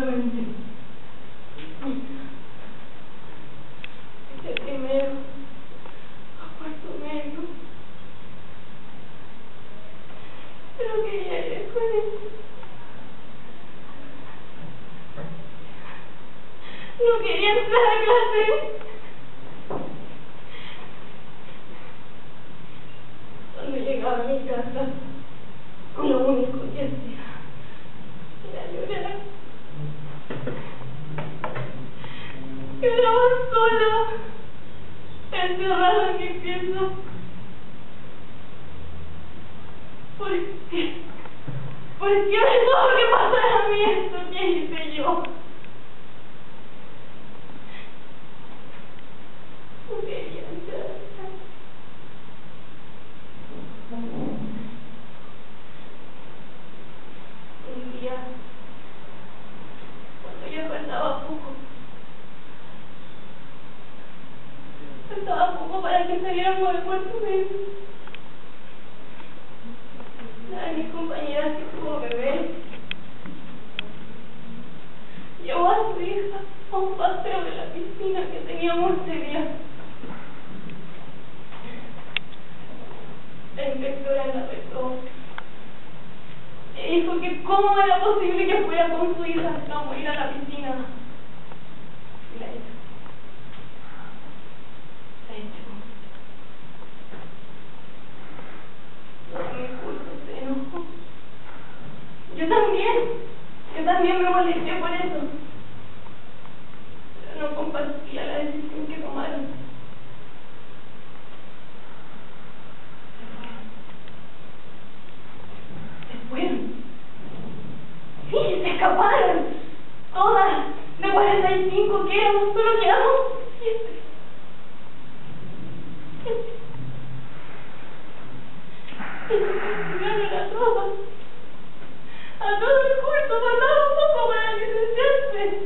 solamente. De primero a cuarto medio. Pero quería ir al colegio. No quería entrar a clase. Cuando llegaba a mi casa, lo único que hacía era llorar. Quedaba sola, encerrada en mi pieza. ¿Por qué? ¿Por qué me tuvo que pasar a mí esto? ¿Qué hice yo? No quería entrar a casa. Un día, cuando ya faltaba poco para que saliéramos del cuarto medio, una de mis compañeras que tuvo bebé llevó a su hija a un paseo de la piscina que teníamos ese día. La inspectora la retó. Le dijo que cómo era posible que fuera con su hija a ir a la piscina. Y la echó. La echó. Todo mi curso se enojó. Yo también me molesté por eso. Pero no compartía la decisión que tomaron. Sí, se escaparon. Todas de 45 que éramos, solo quedamos 7. Y se castigaron a todas. A todo el curso, faltaba un poco para licenciarse.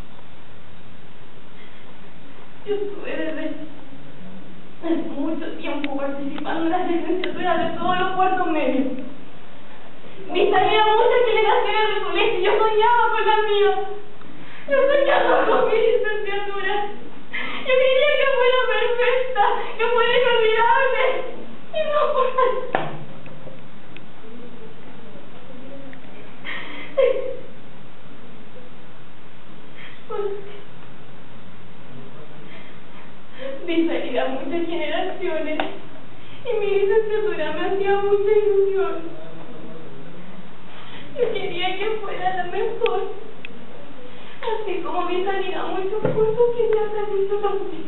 Yo estuve desde mucho tiempo participando en las licenciaturas de todos los cuartos medios. Vi salir a muchas generaciones del colegio y yo soñaba con la mía. Yo soñaba con mi licenciatura. Yo quería que fuera perfecta, que fuera inolvidable. Y no fuera. Vi salir a muchas generaciones y mi licenciatura me hacía mucha ilusión. Yo quería que fuera la mejor. Así como vi salir a muchos cursos, quería salirlo también.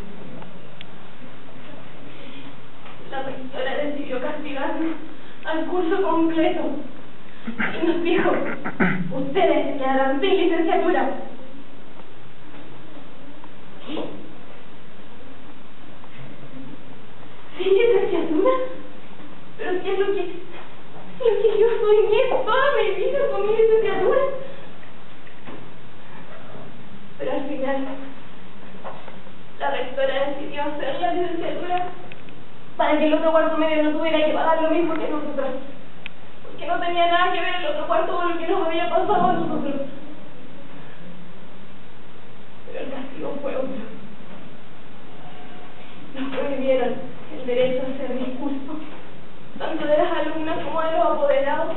La rectora decidió castigarnos al curso completo y nos dijo: ustedes quedarán sin licenciatura. ¿Qué? ¿Sin licenciatura? ¿Pero qué es lo que yo soñé toda mi vida con mi licenciatura? Pero al final, la rectora decidió hacer la licenciatura para que el otro cuarto medio no tuviera que pagar lo mismo que nosotros. Porque no tenía nada que ver el otro cuarto con lo que nos había pasado a nosotros. Pero el castigo fue otro. Nos prohibieron el derecho a hacer discurso, tanto de las alumnas como de los apoderados.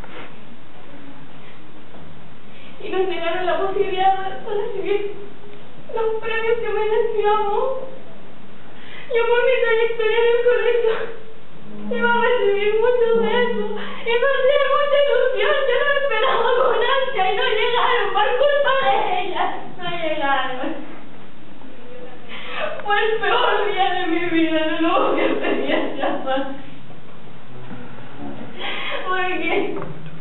Y nos negaron la posibilidad de recibir los premios que merecíamos. Yo por mi trayectoria en el colegio iba a recibir muchos de esos y me hacía mucha ilusión. Yo lo esperaba con ansia y no llegaron por culpa de ellas. No llegaron. Fue el peor día de mi vida, no lo voy a pedir más. Porque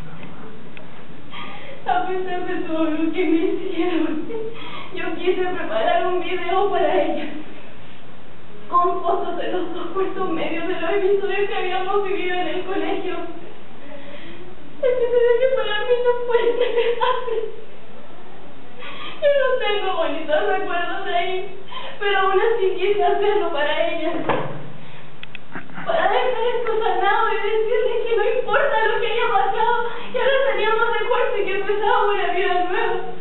a pesar de todo lo que me hicieron, yo quise preparar un video para ellas, con fotos de los 2 cuartos medios de los episodios que habíamos vivido en el colegio. Episodio que para mí no fue necesario. Yo no tengo bonitos recuerdos de ahí, pero aún así quise hacerlo para ellas. Para dejar esto sanado y decirles que no importa lo que haya pasado, que ahora salíamos de cuarto y que empezábamos una vida nueva.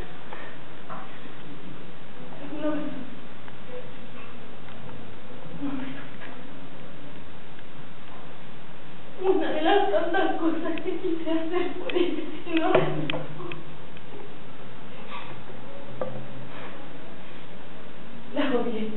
La odié.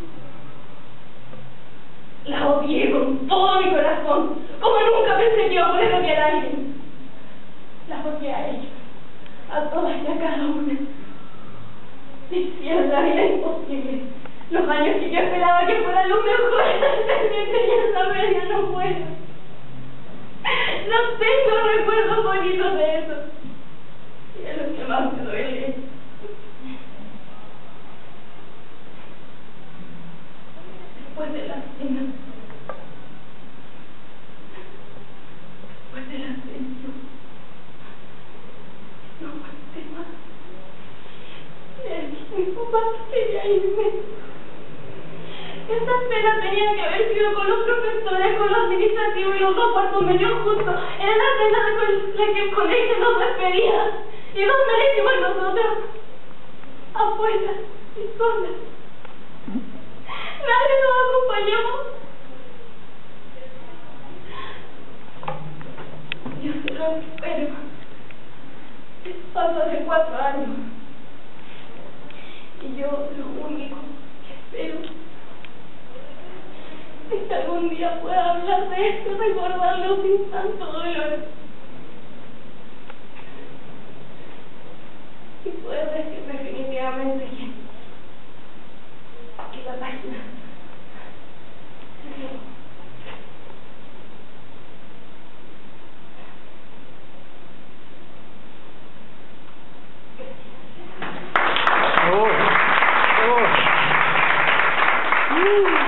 La odié con todo mi corazón, como nunca pensé que iba a poder odiar a alguien. La odié a ellos, a todas y a cada una. Me hicieron la vida imposible. Los años que yo esperaba que fuera lo mejor en mi enseñanza media no fueron. No tengo recuerdos bonitos de eso. Y es lo que más me duele. Después de la cena, después de la cena, no aguanté más. Le dije a mi papá que quería irme. Esta cena tenía que haber sido con los profesores, con los administrativos y los dos cuartos medios juntos. Era la cena con la que el colegio nos despedía. ¿Y dónde le hicimos nosotros? Afuera y solas. Nadie nos acompañó. Yo solo espero. Pasó hace 4 años. Y yo lo único que espero es que algún día pueda hablar de esto y recordarlo sin tanto dolor. Y poder decir definitivamente que la página se cerró. Oh.